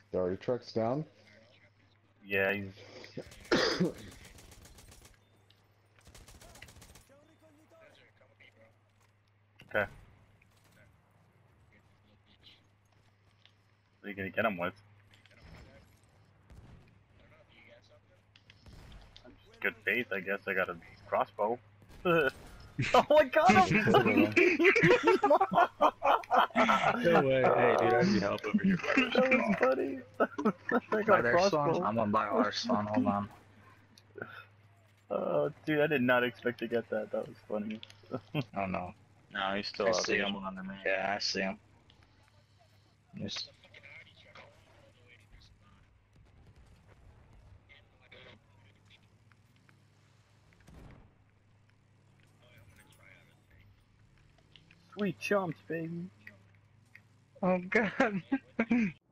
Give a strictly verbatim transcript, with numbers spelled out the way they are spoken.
Sorry, truck's down. Yeah, he's... Okay. What are you gonna get him with? Good faith, I guess. I got a crossbow. Oh, I got him! No way. Hey, dude, I need help over here. That was funny. I got Buy a their crossbow. spawn? I'm gonna buy our spawn, hold on. Oh, dude, I did not expect to get that. That was funny. Oh no. No, he's still I up see here. him. Yeah, I see him. Just... Sweet chumps, baby. Oh god.